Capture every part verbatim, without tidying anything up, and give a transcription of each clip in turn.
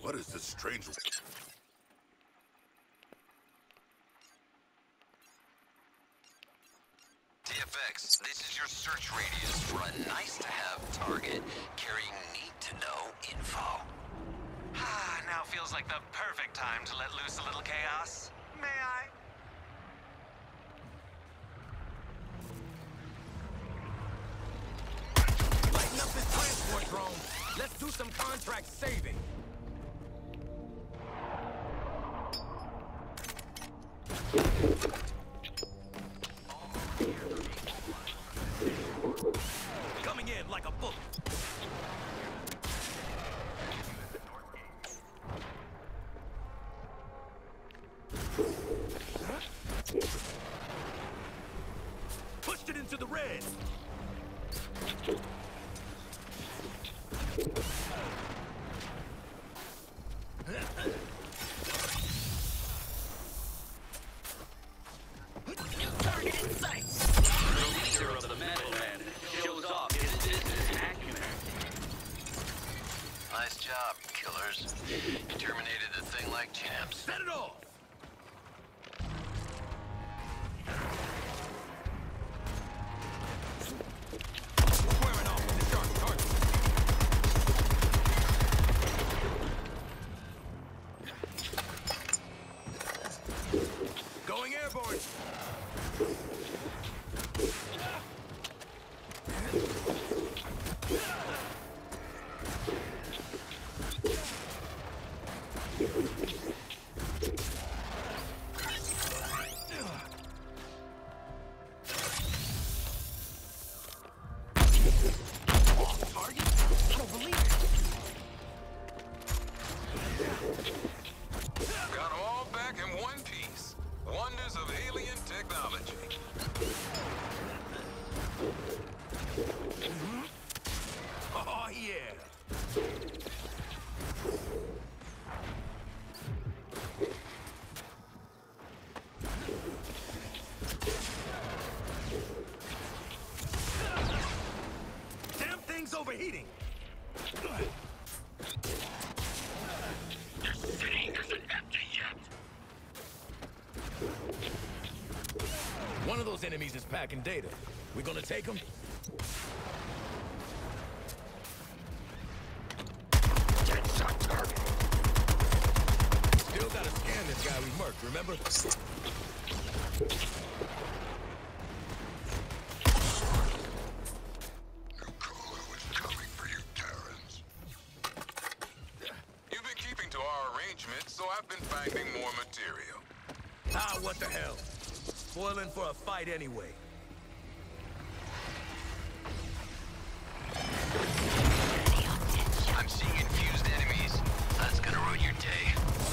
What is this strange... T F X, this is your search radius for a nice-to-have target carrying need-to-know info. Ah, now feels like the perfect time to let loose a little chaos. May I? Lighten up this transport drone. Let's do some contract saving. Coming in like a bullet. Pushed it into the red. New target in sight. The leader of the Metal Man shows off his business acumen. Nice job, killers. You terminated the thing like champs. Set it off! Squaring off with the sharp target. Going airborne! Got them all back in one piece. Wonders of alien technology. Oh, yeah! Damn thing's overheating! The city isn't empty yet. One of those enemies is packing data. We gonna take him? Deadshot target. Still gotta scan this guy we murked, remember? Nukolo is coming for you, Terrans. You've been keeping to our arrangements, so I've been finding more material. Ah, what the hell? Spoiling for a fight anyway. I'm seeing infused enemies. That's gonna ruin your day.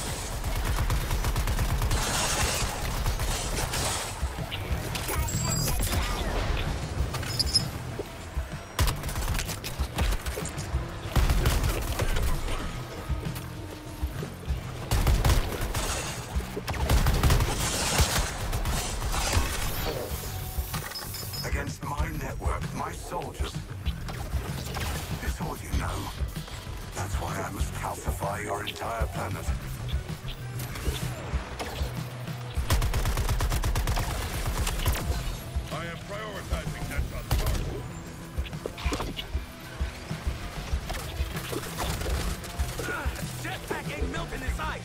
Against my network, my soldiers. It's all you know. That's why I must calcify your entire planet. I am prioritizing Deadshot target. Jetpack ain't melting this ice!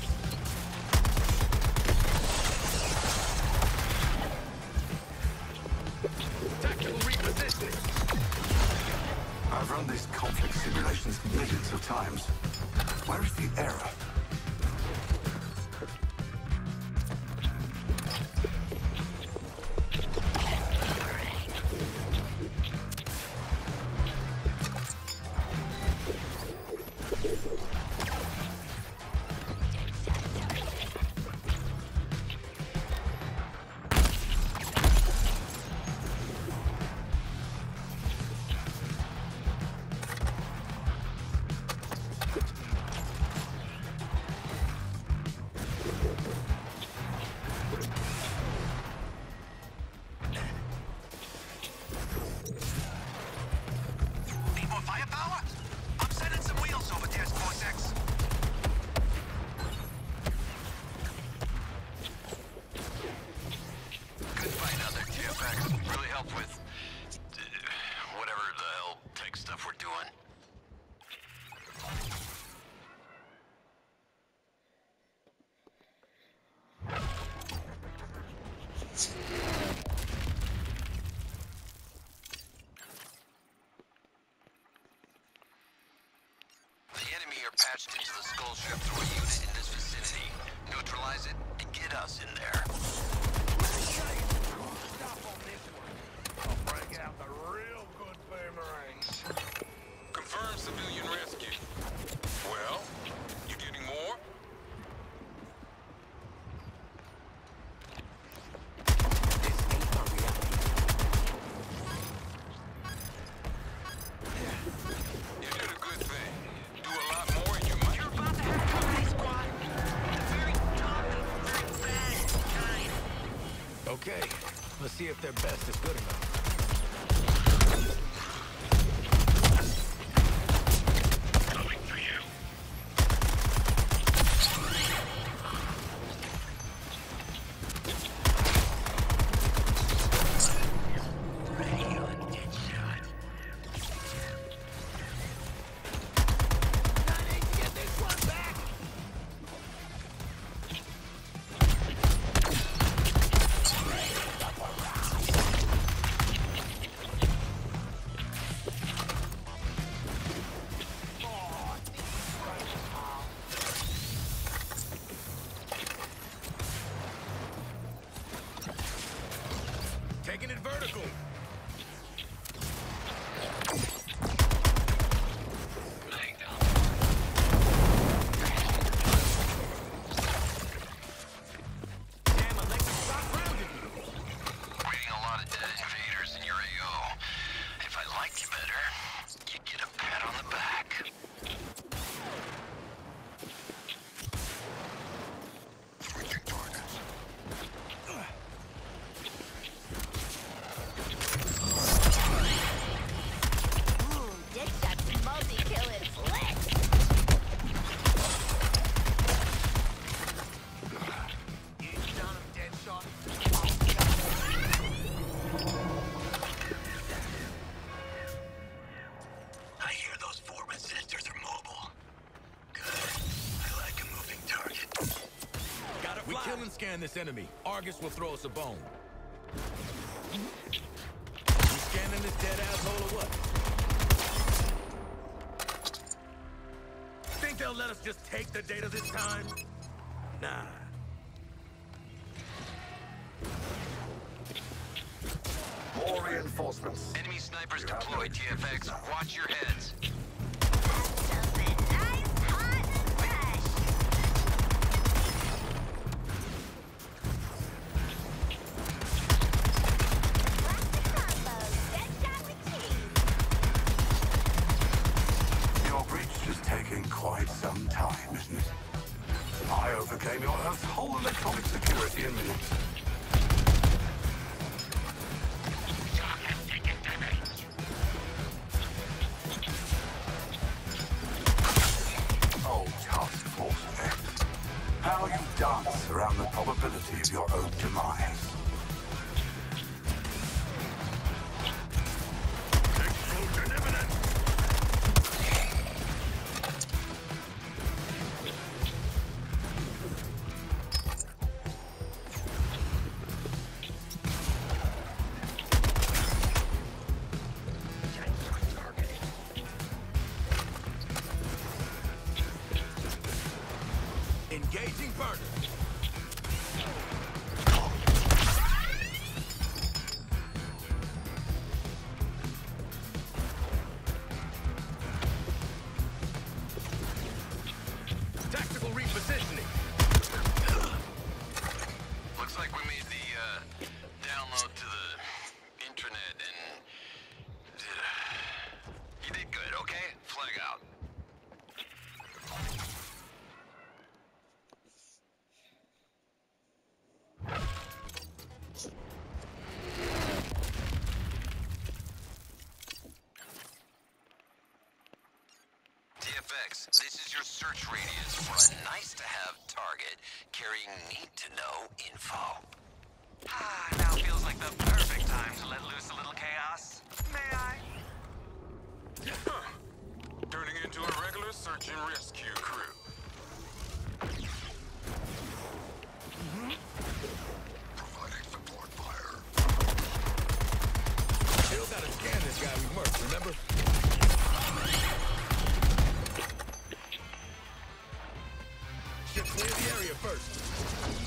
Tactical repositioning! I've run these conflict simulations millions of times. Where is the error? neutralize it and get us in there. Stop on this one. I'll break out the real good boomerangs. Confirm civilian rescue. Well, you getting more? You did a good thing. Do a lot more and you might... You're about to have company, squad. Very tough, very bad kind. Okay, let's see if their best is good enough. Coming for you. Ready on Deadshot. I need to get this one back! Taking it vertical. Damn, Alexa, stop grounding me. Waiting a lot of dead invaders in your A O. If I liked you better, you'd get a pat on the back. Switching targets. Ooh, Deadshot's multi-killing flick. You done him, Deadshot. I hear those four resistors are mobile. Good. I like a moving target. Gotta fly. We kill and scan this enemy. Argus will throw us a bone. You scanning this dead asshole or what? Think they'll let us just take the data this time? Nah. More reinforcements. Enemy snipers deployed, T F X. Watch your heads. Something nice, hot, and fresh. What's the combo? Deadshot with cheese. Your breach is taking quite some time, isn't it? I overcame your Earth's whole electronic security in minutes. Oh, Task Force X. How you dance around the probability of your own demise. Explosion imminent! Engaging burner. Tactical repositioning. Looks like we made the uh, download to the intranet and you did good, okay? Flag out. T F X, this is your search radius for a nice-to-have target carrying need-to-know info. Ah, now feels like the perfect time to let loose a little chaos. May I? Turning into a regular search and rescue crew. Providing support fire. Still gotta scan this guy we murked, remember? Should clear the area first.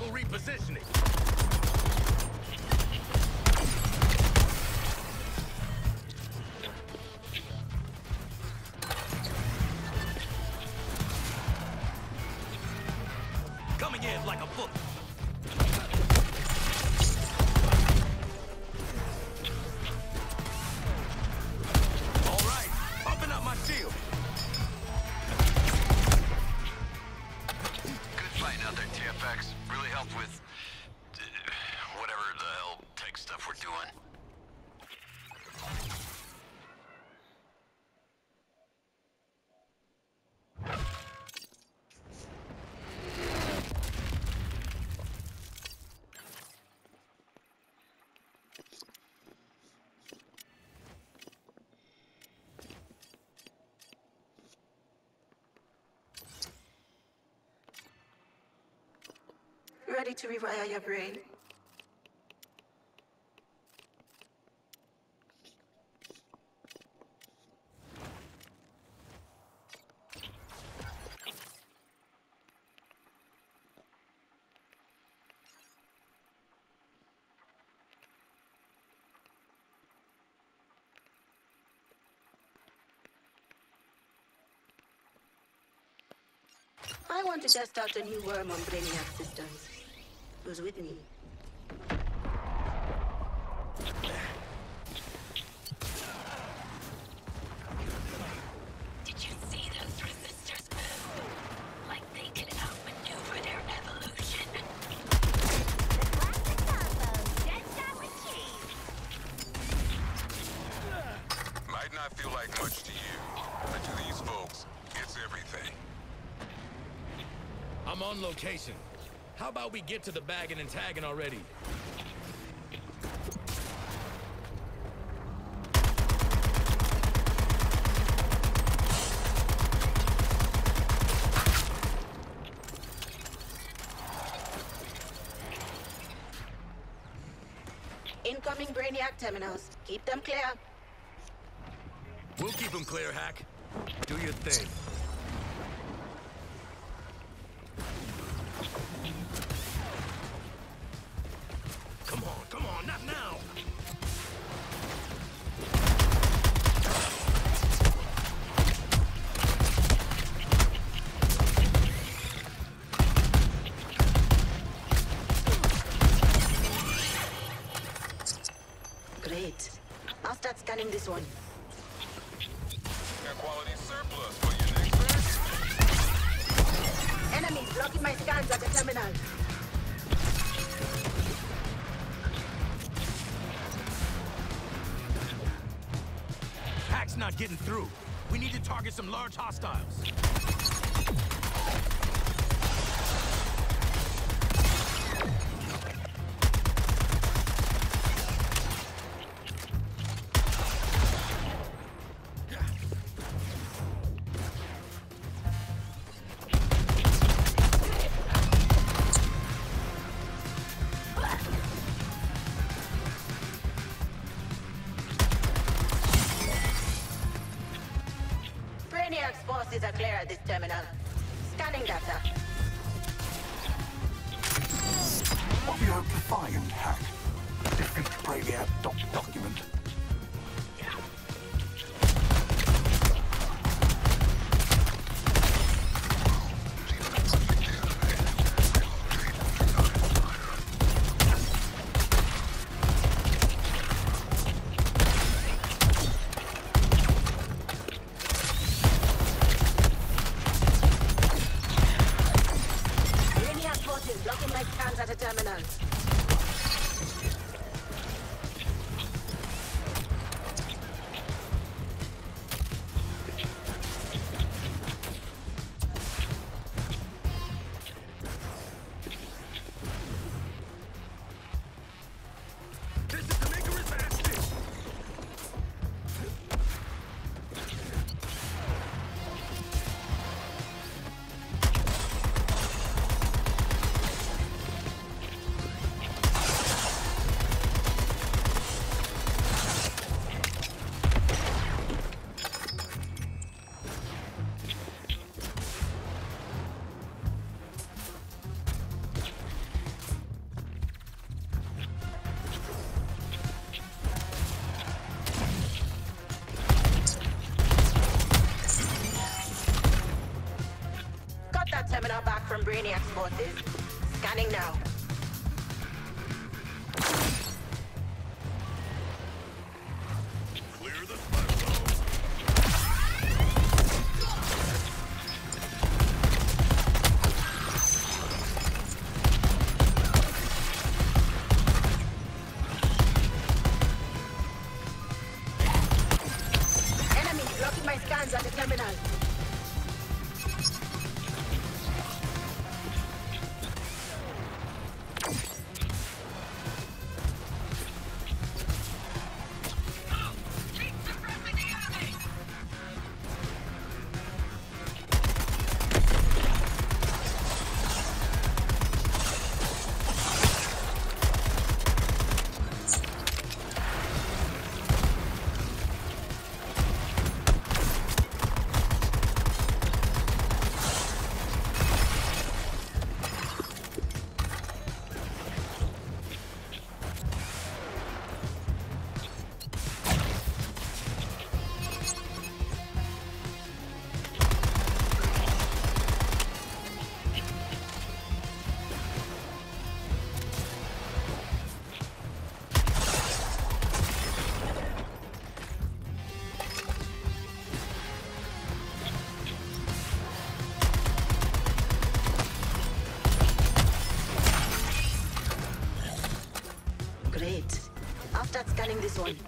Careful repositioning. Coming in like a book. All right, pumping up my shield. Good fighting out there, T F X. Really helped with uh, whatever the hell tech stuff we're doing. Ready to rewire your brain? I want to test out a new worm on Brainiac systems. Who's with me? Did you see those resistors move? Like they can outmaneuver their evolution. The classic combo, Deadshot with cheese. Might not feel like much to you, but to these folks, it's everything. I'm on location. How about we get to the bagging and tagging already? Incoming Brainiac terminals. Keep them clear. We'll keep them clear, Hack. Do your thing. Come on, come on, not now! Great. I'll start scanning this one. Got quality surplus for your next package. Enemies blocking my scans at the terminal. Hack's not getting through. We need to target some large hostiles. Brainiac's forces are clear at this terminal. Scanning data. What do you hope to find, Hack? Defeat Brainiac doc document. Brainiac forces blocking my scans at the terminal. This is the Icarus Bastion! got this. Scanning now. Clear the spot zone. Enemy blocking my scans at the terminal. Great. I'll start scanning this one.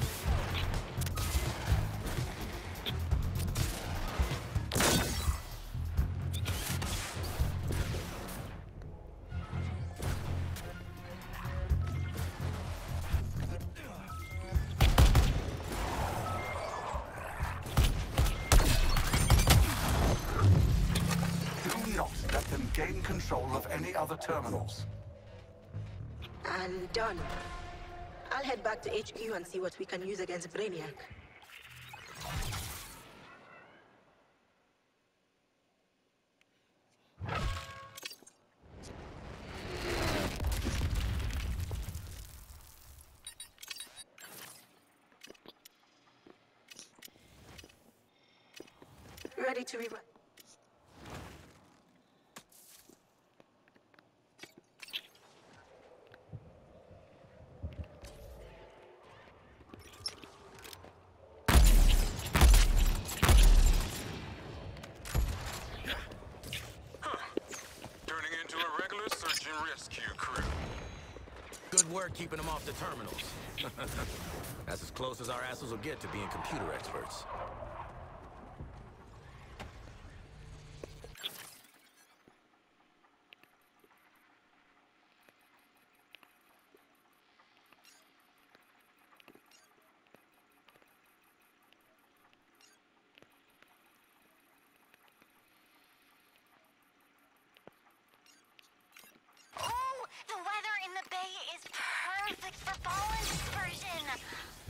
Do not let them gain control of any other terminals. And done. I'll head back to H Q and see what we can use against Brainiac. Ready to rerun. Turning into a regular search and rescue crew. Good work keeping them off the terminals. That's as close as our asses will get to being computer experts. Oh, the weather in the bay is perfect for pollen dispersion.